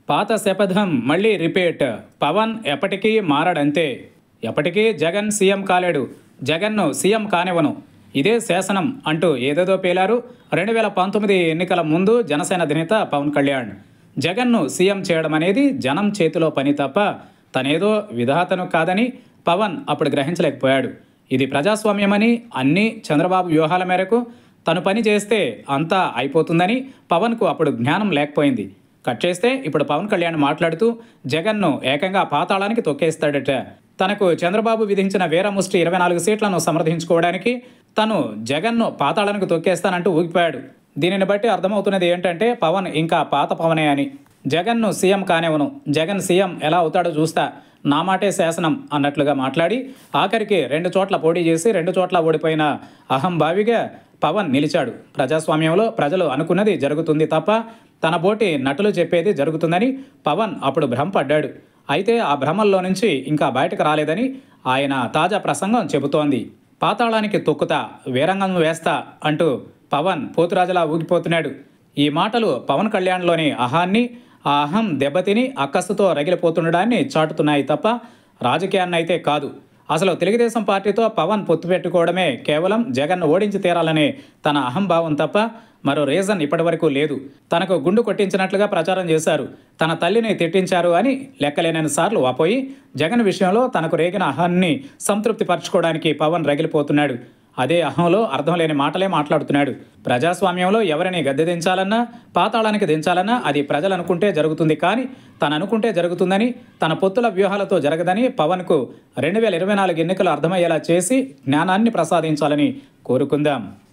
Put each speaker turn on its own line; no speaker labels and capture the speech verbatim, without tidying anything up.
పాత శపథం మళ్ళీ రిపీట్. పవన్ ఎప్పటికీ మారడంతే. ఎప్పటికీ జగన్ సీఎం కాలేడు, జగన్ను సీఎం కానివ్వను, ఇదే శాసనం అంటూ ఏదేదో పేలారు రెండు వేల పంతొమ్మిది ఎన్నికల ముందు జనసేన అధినేత పవన్ కళ్యాణ్. జగన్ను సీఎం చేయడం అనేది జనం చేతిలో పని తప్ప తనేదో విధాతను కాదని పవన్ అప్పుడు గ్రహించలేకపోయాడు. ఇది ప్రజాస్వామ్యమని, అన్ని చంద్రబాబు వ్యూహాల మేరకు తను పని చేస్తే అంతా అయిపోతుందని పవన్కు అప్పుడు జ్ఞానం లేకపోయింది. కట్ చేస్తే ఇప్పుడు పవన్ కళ్యాణ్ మాట్లాడుతూ జగన్ను ఏకంగా పాతాళానికి తొక్కేస్తాడట. తనకు చంద్రబాబు విధించిన వీరముష్టి ఇరవై నాలుగు సీట్లను సమర్థించుకోవడానికి తను జగన్ను పాతాళానికి తొక్కేస్తానంటూ ఊగిపోయాడు. దీనిని బట్టి అర్థమవుతున్నది ఏంటంటే పవన్ ఇంకా పాత పవనే అని. జగన్ను సీఎం కానివ్వను, జగన్ సీఎం ఎలా అవుతాడో చూస్తా, నా మాటే శాసనం అన్నట్లుగా మాట్లాడి ఆఖరికి రెండు చోట్ల పోటీ చేసి రెండు చోట్ల ఓడిపోయిన అహంభావిగా పవన్ నిలిచాడు. ప్రజాస్వామ్యంలో ప్రజలు అనుకున్నది జరుగుతుంది తప్ప తన బోటి నటులు చెప్పేది జరుగుతుందని పవన్ అప్పుడు భ్రమపడ్డాడు. అయితే ఆ భ్రమల్లో నుంచి ఇంకా బయటకు రాలేదని ఆయన తాజా ప్రసంగం చెబుతోంది. పాతాళానికి తొక్కుతా, వీరంగం వేస్తా అంటూ పవన్ పోతురాజులా ఊగిపోతున్నాడు. ఈ మాటలు పవన్ కళ్యాణ్లోని అహాన్ని, ఆ అహం దెబ్బతిని అక్కస్సుతో రగిలిపోతుండడాన్ని చాటుతున్నాయి తప్ప రాజకీయాన్నైతే కాదు. అసలు తెలుగుదేశం పార్టీతో పవన్ పొత్తు పెట్టుకోవడమే కేవలం జగన్ను ఓడించి తీరాలనే తన అహంభావం తప్ప మరో రీజన్ ఇప్పటివరకు లేదు. తనకు గుండు కొట్టించినట్లుగా ప్రచారం చేశారు, తన తల్లిని తిట్టించారు అని లెక్కలేనన్ని సార్లు వాపోయి జగన్ విషయంలో తనకు రేగిన అహాన్ని సంతృప్తి పరచుకోవడానికి పవన్ రగిలిపోతున్నాడు. అదే అహంలో అర్థం లేని మాటలే మాట్లాడుతున్నాడు. ప్రజాస్వామ్యంలో ఎవరిని గద్దె దించాలన్నా, పాతాళానికి దించాలన్నా అది ప్రజలు అనుకుంటే జరుగుతుంది, కానీ తను అనుకుంటే జరుగుతుందని, తన పొత్తుల వ్యూహాలతో జరగదని పవన్కు రెండు వేల ఇరవై నాలుగు ఎన్నికలు అర్థమయ్యేలా చేసి జ్ఞానాన్ని ప్రసాదించాలని కోరుకుందాం.